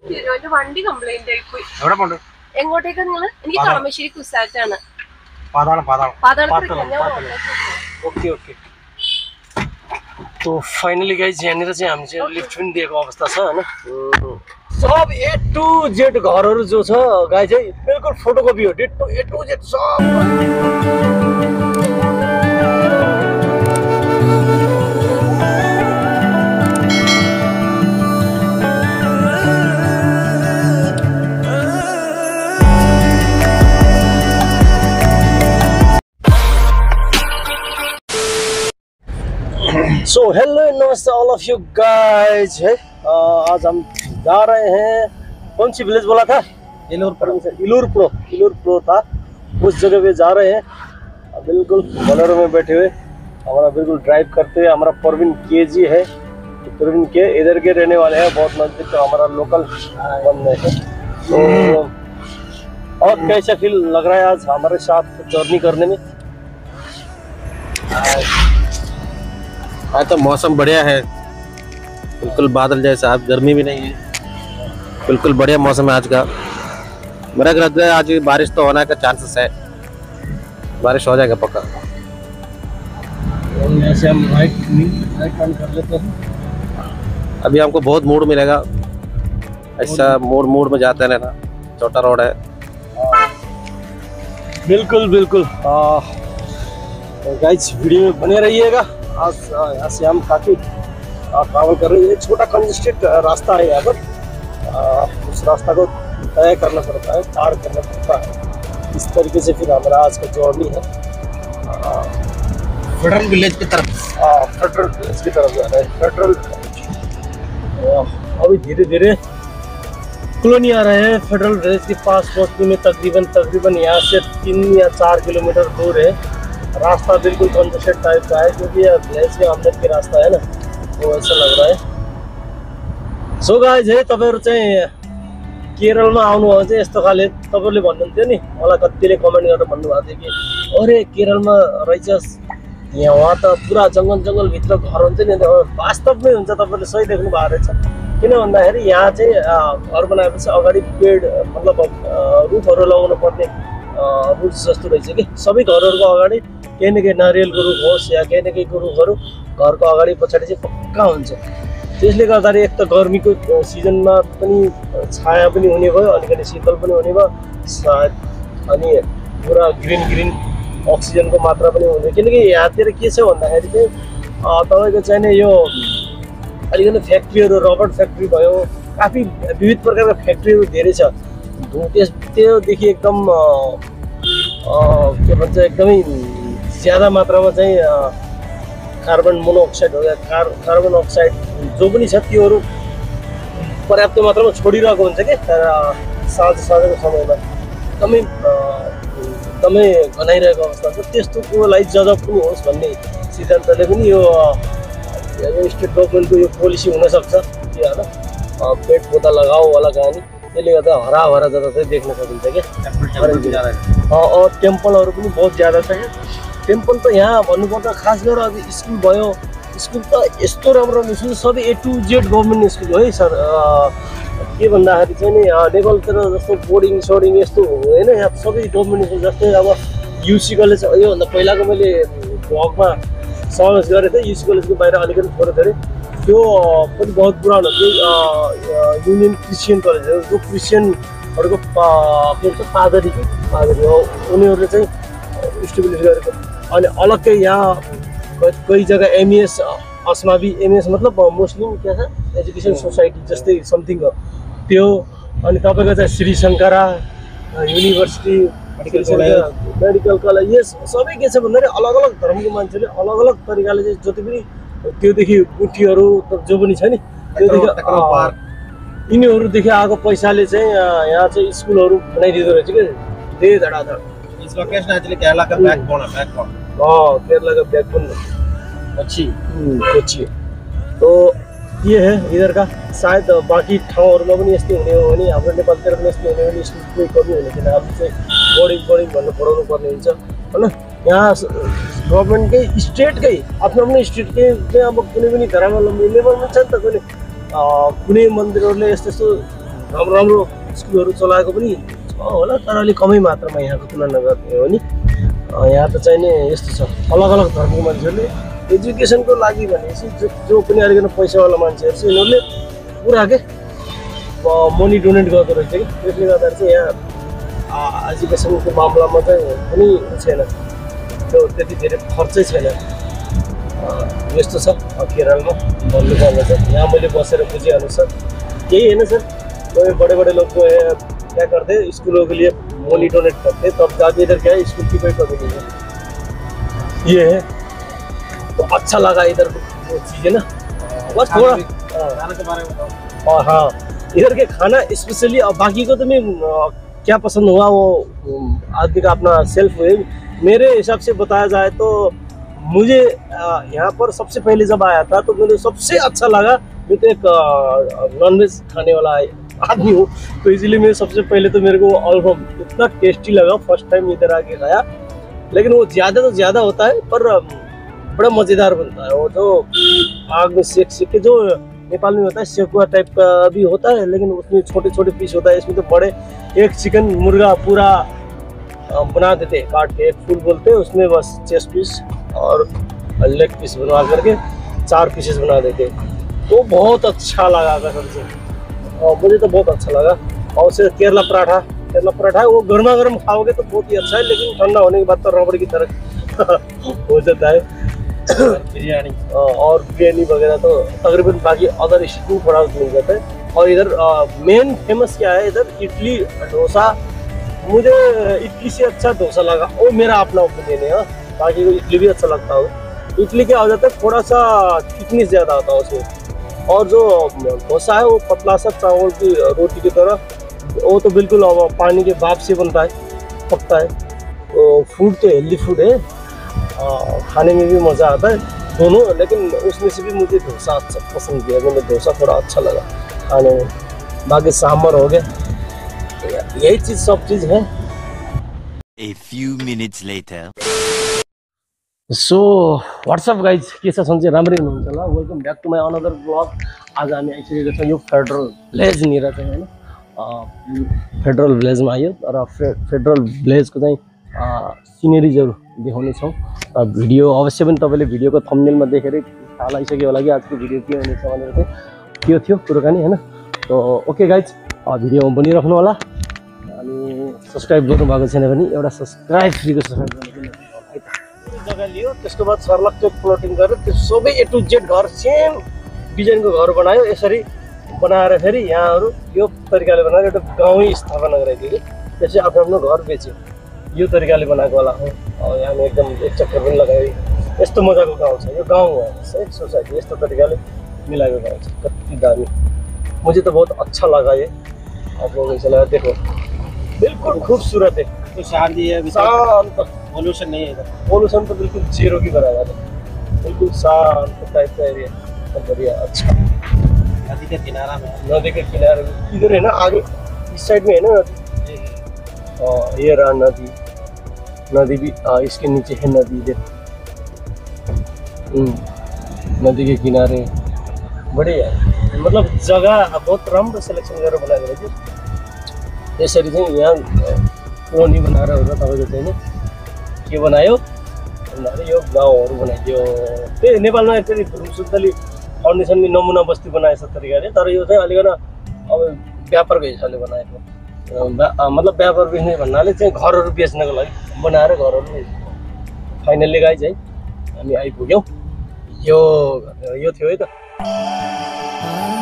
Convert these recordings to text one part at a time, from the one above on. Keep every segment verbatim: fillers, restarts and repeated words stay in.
തിരുവന്റെ വണ്ടി കംപ്ലൈന്റ് ആയി പോയി. എങ്ങോട്ടേക്കാ നിങ്ങള്? എനിക്ക് കളമശ്ശേരി കുസാറ്റാണ്. ओके ओके तो फाइनली गाइज यहाँनिर चाहिँ हामी चाहिँ लिफ्ट पनि दिएको अवस्था छ हैन। सब ए टू जेड घरहरू जो छ गाइज है बिल्कुल फोटोकपी हो। ए टू जेड सब सो हेलो नमस्ते ऑल ऑफ यू गाइज है। आज हम जा रहे हैं, कौन सी विलेज बोला था? इलूरपुर। इलूरपुर इलूरपुर था, उस जगह पे जा रहे हैं। बिल्कुल बोलेरो में बैठे हुए हमारा बिल्कुल ड्राइव करते हुए हमारा परवीन के जी है। तो परवीन के इधर के रहने वाले हैं, बहुत नजदीक तो हमारा लोकल बंदे हैं। तो और कैसा फील लग रहा है आज हमारे साथ जर्नी करने में? आज तो मौसम बढ़िया है, बिल्कुल बादल जैसा, आज गर्मी भी नहीं है, बिल्कुल बढ़िया मौसम है आज का। मेरा लगता है आज बारिश तो होने का चांसेस है, बारिश हो जाएगा पक्का। ऐसे हम राइट राइट टर्न कर लेते हैं। अभी हमको बहुत मूड मिलेगा, ऐसा मूड मूड में जाते हैं ना, छोटा रोड है। बिल्कुल बिल्कुल गाइस वीडियो में बने रहिएगा। आज यहाँ से हम काफ़ी ट्रैवल कर रहे हैं। छोटा कंजेस्टेड रास्ता है यहाँ पर, उस रास्ता को तय करना पड़ता है, पार करना पड़ता है। इस तरीके से फिर हमारा आज का जर्नी है फेडरल विलेज की तरफ। फेडरल विलेज की तरफ जा रहे हैं। फेडरल अभी धीरे धीरे कॉलोनी आ रहे हैं। फेडरल विलेज के पास पहुँचने में तकरीबन तकरीबन यहाँ से तीन या चार किलोमीटर दूर है। रास्ता बिल्कुल कंजेस्टेड टाइप का है क्योंकि यह विलेज के अंदर के रास्ता है ना, तो ऐसा लग रहा है। सो गाइज है तपाईँहरू चाहिँ केरलमा आउनुभयो चाहिँ यस्तो खाले तपाईँहरूले भन्नुहुन्थ्यो नि, मलाई कतिले कमेन्ट गरेर भन्नुभएको थियो कि अरे केरलमा रहेछस् यहाँ, वहाँ त पुरा जङ्गल जङ्गलभित्र घर हुन्छ नि। वास्तवमै हुन्छ, तपाईँहरूले सही देख्नु भएको रहेछ। किन भन्दाखेरि यहाँ चाहिँ घर बनाएपछि अगाडि पेड मतलब रुखहरू लगाउनु पर्ने रुट्स जस्तो रहेछ कि सबै घरहरूको अगाडि केही न केही नारियलको रुख होस् या केही न केहीको रुखहरू घरको अगाडि पछाडि चाहिँ पक्का हुन्छ। त्यसले गर्दाखेरि एक त गर्मीको सिजनमा पनि छाया पनि हुने भयो, अलिकति शीतल पनि हुने भयो सायद, अनि पुरा ग्रिन ग्रिन अक्सिजनको मात्रा पनि हुने। किनकि यहाँतिर के छ भन्दाखेरि चाहिँ तपाईँको चाहिँ नि यो अलिकति फ्याक्ट्रीहरू, रबर फ्याक्ट्री भयो, काफी विविध प्रकारका फ्याक्ट्रीहरू धेरै छ। त्यस त्योदेखि एकदम के भन्छ एकदमै ज्यादा मात्रामा चाहिँ कार्बन मोनोअक्साइड हो या कार कार्बन अक्साइड जो पनि छ त्योहरू पर्याप्त मात्रामा छोडिरहेको हुन्छ कि साँझ साँझको समयमा एकदमै एकदमै घनाइरहेको अवस्था छ। त्यस्तोको लागि जजब पनि होस् भन्ने सिद्धान्तले पनि यो स्टेट गभर्मेन्टको यो पोलिसी हुनसक्छ कि होइन, पेड पौधा लगाओ वाला कहानी। त्यसले गर्दा हरा भरा जताततै देख्न सकिन्छ क्या। और टेम्पलहरू पनि बहुत ज्यादा छ यहाँ। टेम्पल त यहाँ भन्नुपर्दा खास गरेर अब स्कुल भयो, स्कुल त यस्तो राम्रो राम्रो स्कुल सबै A to Z government school हो है सर। के भन्दाखेरि चाहिँ नि नेपालतिर जस्तो बोर्डिङ सोर्डिङ यस्तो होइन, यहाँ सबै गभर्मेन्ट स्कुल। जस्तै अब युसी कलेज, योभन्दा पहिलाको मैले भ्लगमा समावेश गरेको थिएँ, युसी कलेजको बाहिर अलिकति थोरै थोरै, त्यो पनि बहुत पुरानो थियो युनियन क्रिस्चियन कलेज हो, जो क्रिस्चियनहरूको के भन्छ पादरी पादरी हो, उनीहरूले चाहिँ इस्टाब्लिस गरेको। अनि अलग्गै यहाँ कई जग्गा एमइएस अस्मावी, एमइएस मतलब मुस्लिम क्या छ एजुकेसन सोसाइटी जस्तै समथिङ हो त्यो। अनि तपाईँको चाहिँ Shri Shankara university, medical college, यो सबै के छ भन्दाखेरि अलग अलग धर्मको मान्छेले अलग अलग तरिकाले चाहिँ जति पनि त्योदेखि गुठीहरू जो पनि छ नि, त्योदेखि यिनीहरूदेखि आएको पैसाले चाहिँ यहाँ चाहिँ स्कुलहरू बनाइदिँदो रहेछ कि धेरै धडाधड। इस लोकेशन एक्चुअली केरला का बैकबोन है, बैकबोन। हाँ, केरला का बैकबोन कोची कोची। तो ये है इधर का। सायद बाकी ठाउँहरूमा पनि यस्तै हुने हो भने हाम्रो नेपालतिर पनि यस्तै हुने हो भने स्कुलको कोही कमी हुने थिएन। अब चाहिँ बोर्डिङ बोर्डिङ भनेर पढाउनु पर्ने हुन्छ होइन। यहाँ गभर्मेन्टकै स्टेटकै आफ्नो आफ्नो स्टेटकै चाहिँ अब कुनै पनि धर्मावलम्बी लेभलमा छ नि त कुनै कुनै मन्दिरहरूले यस्तो यस्तो राम्रो राम्रो स्कुलहरू चलाएको पनि छ होला, तर अलिक कमै मात्रामा यहाँको तुलना गर्ने हो नि। यहाँ त चाहिँ नि यस्तो छ, अलग अलग धर्मको मान्छेहरूले एजुकेसनको लागि भनेपछि जो जो पनि अलिकति पैसावाला मान्छेहरू छ यिनीहरूले पुरा के मनी डोनेट गर्दो रहेछ कि, त्यसले गर्दा चाहिँ यहाँ एजुकेसनको मामलामा चाहिँ पनि छैन, त्यो त्यति धेरै खर्चै छैन। यस्तो छ केरलमा भन्नुपर्ने चाहिँ। यहाँ मैले बसेर बुझेअनुसार यही होइन सर, बड़े बड़े लोग जो है क्या करते हैं स्कूलों के लिए मनी डोनेट करते, तब जाके इधर क्या है स्कूल की कोई कमी नहीं है। ये है तो अच्छा लगा इधर वो चीज़ें ना, बस थोड़ा खाने के बारे में बताओ। और हाँ इधर के खाना स्पेशली, अब बाकी को तो मैं क्या पसंद हुआ वो आदमी का अपना सेल्फ है। मेरे हिसाब से बताया जाए तो मुझे यहाँ पर सबसे पहले जब आया था तो मुझे सबसे अच्छा लगा, मैं तो एक नॉनवेज खाने वाला आदमी हूँ, तो इसीलिए मैं सबसे पहले तो मेरे को ऑलराउंड इतना टेस्टी लगा फर्स्ट टाइम इधर आके खाया। लेकिन वो ज़्यादा तो ज़्यादा होता है पर बड़ा मज़ेदार बनता है। वो जो आग में सेक सेक के, जो नेपाल में होता है सेकुआ टाइप का भी होता है, लेकिन उसमें छोटे छोटे पीस होता है, इसमें तो बड़े एक चिकन मुर्गा पूरा बना देते हैं काट के, एक फुल बोलते हैं उसमें, बस चेस्ट पीस और लेग पीस बनवा करके चार पीसेस बना देते हैं। तो बहुत अच्छा लगा कसम से, और मुझे तो बहुत अच्छा लगा। और उसे केरला पराठा, केरला पराठा वो गर्मा गर्म खाओगे तो बहुत ही अच्छा है, लेकिन ठंडा होने के बाद तो रबड़ की तरह हो जाता है। बिरयानी और बिरयानी वगैरह तो तकरीबन बाकी अदर स्ट्रीट फूड हाउस मिल जाता है। और इधर मेन फेमस क्या है, इधर इडली डोसा, मुझे इडली से अच्छा डोसा लगा, वो मेरा अपना ओपिनियन है। बाकी को इडली भी अच्छा लगता हो। इडली क्या हो जाता है, थोड़ा सा थिकनेस ज़्यादा आता है उसमें, और जो डोसा है वो पतला सा चावल की रोटी की तरह, वो तो बिल्कुल पानी के भाप से बनता है, पकता है। तो फूड तो हेल्दी फूड है, आ, खाने में भी मज़ा आता है दोनों, लेकिन उसमें से भी मुझे डोसा अच्छा पसंद किया, मुझे डोसा थोड़ा अच्छा लगा खाने में। बाकी सांभर हो गया, यही चीज़ सब चीज़ है। A few minutes later. So what's up guys, के छ सन्चै राम्रै हुनुहुन्छ होला। Welcome back to my another vlog. आज हामी आइसकेको छौँ यो फेडरल भिलेजनिर चाहिँ होइन, फेडरल भिलेजमा आयो र फे फेडरल भिलेजको चाहिँ सिनेरिजहरू देखाउने छौँ। भिडियो अवश्य पनि तपाईँले भिडियोको थम्बनेलमा देखेरै थाहा लागिसक्यो होला कि आजको भिडियो के हुनेछ भनेर चाहिँ, त्यो थियो कुराकानी होइन। त ओके गाइज, भिडियोमा बनिराख्नु होला। अनि सब्सक्राइब गर्नुभएको छैन भने एउटा सब्सक्राइब फ्रीको सब्सक्राइब गर्नु जग्गा लियो, त्यसको बाद सर्लक्क प्लटिङ गरेर त्यो सबै ए टु जेड घर सेम डिजाइनको घर बनायो। यसरी बनाएर फेरि यहाँहरू यो तरिकाले बनाएर एउटा गाउँ स्थापना गराइदियो कि, त्यसै आफ्नो आफ्नो घर बेच्यो, यो तरिकाले बनाएको होला हो। यहाँ एकदम एक चक्कर पनि लगायो, यस्तो मजाको गाउँ छ यो। गाउँ हो एक सोसाइटी, यस्तो तरिकाले मिलाएको गाउँ छ, कति दामी। मुझे तो बहुत अच्छा लगा ये, आप लोगों को चला देखो, बिल्कुल खूबसूरत है। तो शांति है, शांत, पोल्यूशन नहीं है इधर, पोल्यूशन तो बिल्कुल जीरो की बराबर है, बिल्कुल शांत टाइप का एरिया, बहुत बढ़िया। अच्छा, नदी के किनारा में, नदी के किनारे इधर है ना, आगे इस साइड में है ना नदी, ये रहा नदी, नदी भी आ, इसके नीचे है नदी इधर, नदी के किनारे बढ़िया, मतलब जगह बहुत राम्रो सिलेक्सन गरेर बनाएको रहेछ। यसरी चाहिँ यहाँ कोनी बनाएर होला तपाईँको चाहिँ नि के बनायो भन्दाखेरि यो गाउँहरू बनाइदियो। त्यही नेपालमा एकचोटि धुमसुत्तली फाउन्डेसन नमुना बस्ती बनाएछ तरिकाले, तर यो चाहिँ अलिकन अब व्यापारको हिसाबले बनाएको, मतलब व्यापार बेच्ने भन्नाले चाहिँ घरहरू बेच्नको लागि बनाएर घरहरू। फाइनल्ली गाइज है हामी आइपुग्यौँ, यो यो थियो है त।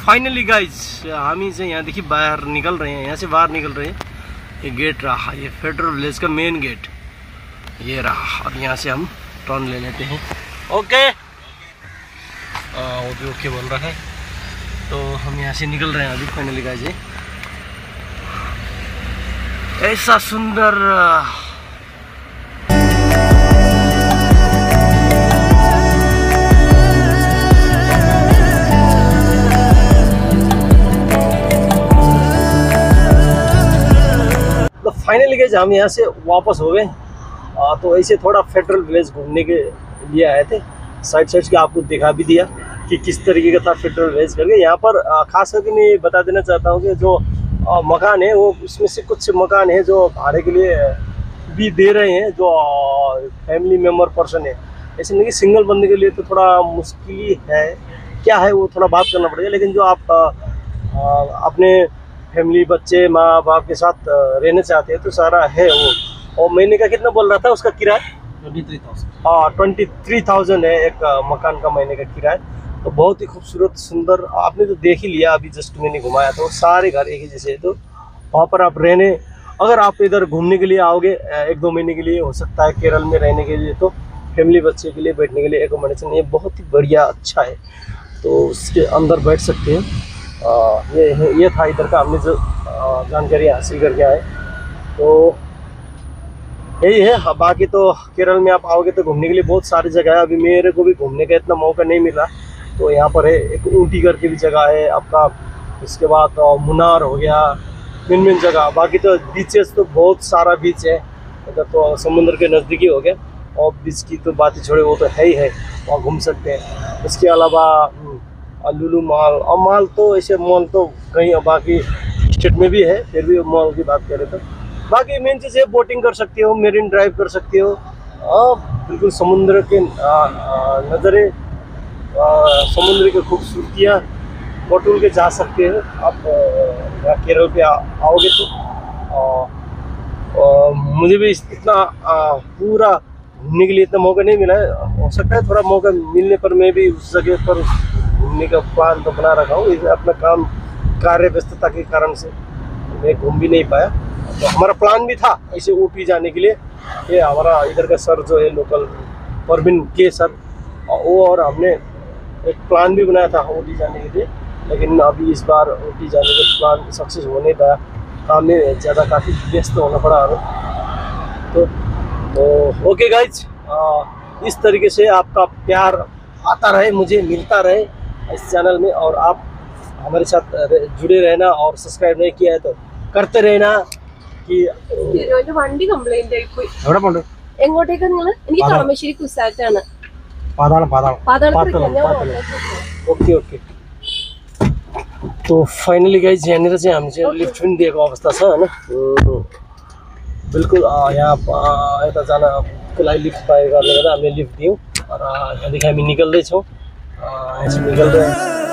फाइनली गाइज हामी चाहिँ यहाँदेखि बाहर निकल रहे हैं, यहाँ से बाहर निकल रहे हैं। ये गेट रहा, ये फेडरल विलेज का मेन गेट ये रहा। अब यहाँ से हम टर्न ले लेते हैं। ओके वो भी ओके बोल रहा है, तो हम यहाँ से निकल रहे हैं अभी फाइनली गाइज। ऐसा सुंदर तो फाइनली गाइज हम यहाँ से वापस हो गए। तो ऐसे थोड़ा फेडरल विलेज घूमने के लिए आए थे, साइड साइड के आपको दिखा भी दिया कि किस तरीके का था फेडरल विलेज करके। यहाँ पर खास करके मैं बता देना चाहता हूँ कि जो आ, मकान है वो उसमें से कुछ मकान है जो भाड़े के लिए भी दे रहे हैं, जो फैमिली मेम्बर पर्सन है। ऐसे नहीं कि सिंगल बंदे के लिए तो थोड़ा मुश्किल ही है, क्या है वो थोड़ा बात करना पड़ेगा। लेकिन जो आप आ, आ, अपने फैमिली बच्चे माँ बाप के साथ रहना चाहते हैं तो सारा है वो। और महीने का कितना बोल रहा था उसका किराया? ट्वेंटी थ्री थाउजेंड हाँ ट्वेंटी थ्री थाउजेंड है एक मकान का महीने का किराया। तो बहुत ही खूबसूरत सुंदर, आपने तो देख ही लिया अभी जस्ट मैंने घुमाया। तो सारे घर एक ही जैसे है, तो वहाँ पर आप रहने, अगर आप इधर घूमने के लिए आओगे एक दो महीने के लिए, हो सकता है केरल में रहने के लिए, तो फैमिली बच्चे के लिए बैठने के लिए एकोमोडेशन ये बहुत ही बढ़िया अच्छा है। तो उसके अंदर बैठ सकते हैं। आ, ये ये था इधर का हमने जो जानकारी हासिल करके आए। तो यही है। बाकी तो केरल में आप आओगे तो घूमने के लिए बहुत सारी जगह है। अभी मेरे को भी घूमने का इतना मौका नहीं मिला, तो यहाँ पर है एक ऊटी करके भी जगह है आपका। उसके बाद मुन्नार हो गया, मेन मेन जगह। बाकी तो बीचेस तो बहुत सारा बीच है इधर, तो समुद्र के नज़दीकी हो गया। और बीच की तो बात ही छोड़े, वो तो है ही है, वहाँ घूम सकते हैं। इसके अलावा लुलु मॉल, और मॉल तो ऐसे मॉल तो कहीं बाकी स्टेट में भी है, फिर भी मॉल की बात करें तो बाकी मेन चीज़ है बोटिंग कर सकते हो, मेरीन ड्राइव कर सकते हो। आ, बिल्कुल समुद्र के नज़रे, समुद्र की खूबसूरतियाँ बटोल के जा सकते हो आप यहाँ केरल पे आ, आओगे तो। आ, आ, मुझे भी इतना आ, पूरा घूमने के लिए इतना मौका नहीं मिला है। हो सकता है थोड़ा मौका मिलने पर मैं भी उस जगह पर घूमने का प्लान तो बना रखा हूँ। अपना काम कार्य व्यस्तता के कारण से मैं घूम भी नहीं पाया। तो हमारा प्लान भी था ऐसे ऊटी जाने के लिए। ये हमारा इधर का सर जो है लोकल परवीन के सर, वो और हमने एक प्लान भी बनाया था ऊटी जाने के लिए, लेकिन अभी इस बार ऊटी जाने का प्लान सक्सेस हो नहीं पाया। काम में ज़्यादा काफ़ी व्यस्त होना पड़ा हमें। तो, तो ओके गाइज, इस तरीके से आपका प्यार आता रहे, मुझे मिलता रहे इस चैनल में, और आप हमारे साथ जुड़े रहना। और सब्सक्राइब नहीं किया है तो करते रहना। വണ്ടി കംപ്ലൈന്റ് ആയി പോയി. എവിടെ പോണ്ട്? എങ്ങോട്ടേക്കാ നിങ്ങള്? എനിക്ക് കളമശ്ശേരി കുസാറ്റാണ്. പാതാളം പാതാളം പാതാളത്തിൽ ഞാൻ ओके ओके। तो फाइनली गाइज यहाँनिर चाहिँ हामी चाहिँ लिफ्ट पनि दिएको अवस्था छ होइन। बिल्कुल यहाँ यता जानको लागि लिफ्ट पाएको कारणले गर्दा हामीले लिफ्ट दियौँ। र यहाँदेखि हामी निकल्दैछौँ, यहाँ चाहिँ निकल्दै